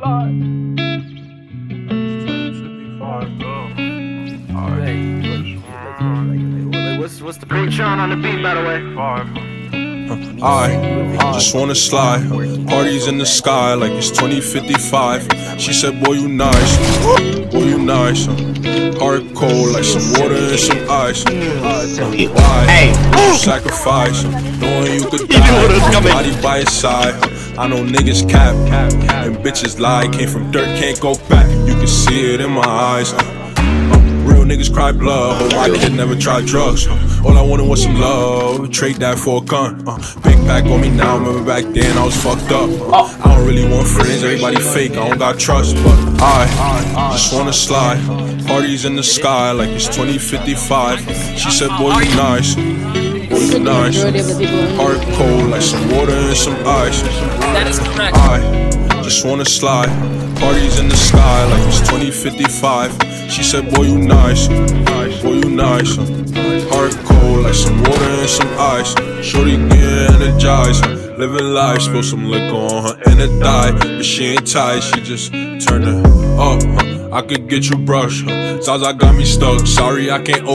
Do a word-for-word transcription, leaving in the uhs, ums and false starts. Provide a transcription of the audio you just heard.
What's what's the Patreon on the beat, by the way? I just wanna slide, parties in the sky like it's twenty fifty-five. She said, boy, you nice, boy, you nice. Heart cold like some water and some ice. Why? Sacrifice, knowing you could die, body by his side. I know niggas cap, and bitches lie. Came from dirt, can't go back, you can see it in my eyes. Real niggas cry blood, but I could never try drugs. All I wanted was some love, trade that for a gun. uh, Big pack on me now, remember back then I was fucked up. uh, I don't really want friends, everybody fake, I don't got trust. But I just wanna slide, parties in the sky like it's twenty fifty-five. She said, boy, you nice, boy, you nice. Heart cold like some water and some ice. That is correct. I just wanna slide, parties in the sky like it's twenty fifty-five. She said, boy, you nice, boy, you nice. Heart cold like some water and some ice. Shorty get energized, living life. Spill some liquor on her and it died, but she ain't tight, she just turned it up. I could get you brushed, Zaza got me stuck, sorry I can't